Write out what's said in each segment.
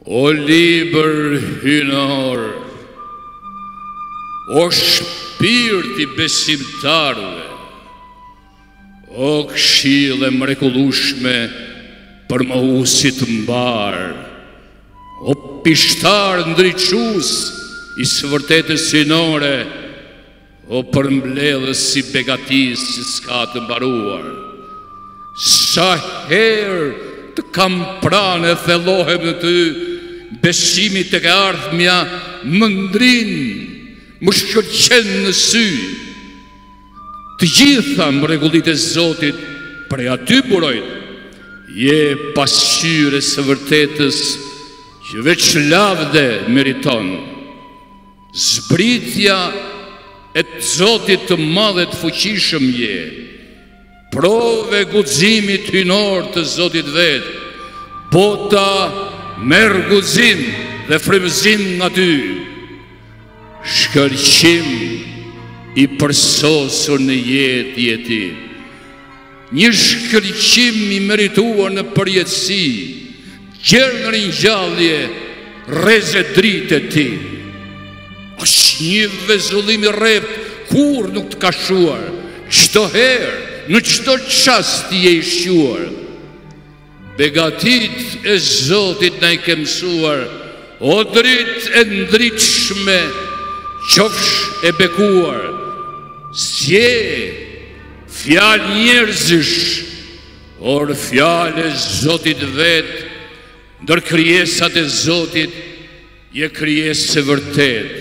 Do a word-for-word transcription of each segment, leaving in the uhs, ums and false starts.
O libër hynar, o shpirti besimtarve, o këshillë e mrekullueshme për mohuesit mbar, o pishtar ndriçues i së vërtetës synore, o përmbledhës i begatisë që s'ka të mbaruar. Sa herë të kam pranë e thellohem në ty, besimi të ka ardhmja më ndrin, më shkëlqen në sy. Të gjitha mrekullitë e Zotit prej aty burojnë, je pasqyrë së vërtetës që veç lavde meriton. Zbritja e të Zotit të madhe të fuqishëm je, prove guximit hynor të Zotit vetë, bota merr guxim dhe frymëzim nga ty, shkëlqim i përsosur në jetë jeti, një shkëlqim i merituar në përjetësi, gjerë në ringjallje, rreze dritë e ti. Është një vezullim i rrept, kur nuk të ka shuar, çdo herë, në çdo çast je i shquar. Begatit e Zotit na i ke mësuar, o dritë e ndritshme, qofsh e bekuar. Sje fjalë njerëzish, or fjalë e Zotit vetë, ndër krijesat e Zotit je krijesë e vërtetë.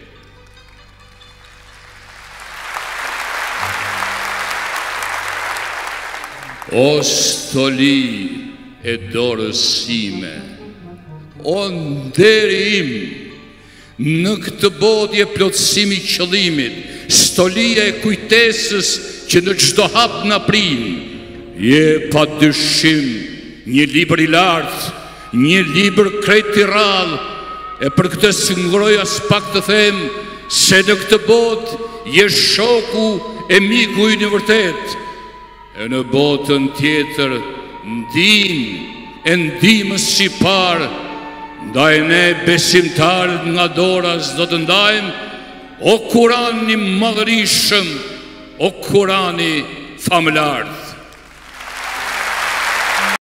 O stoli e dorës sime, o nderi im, në këtë botë je plotësimi i qëllimit, stolia e kujtesës që në çdo hap na prin, je pa dyshim një libër i lartë, një libër krejt i rrallë, e për këtë sëngroj as pak të them se në këtë botë je shoku e miku i vërtetë. E në botën tjetër, ndin e ndimës si parë, ndaj ne besimtarët nga dora s'do të ndajmë, o Kurani madhërishëm, o Kurani famëlar.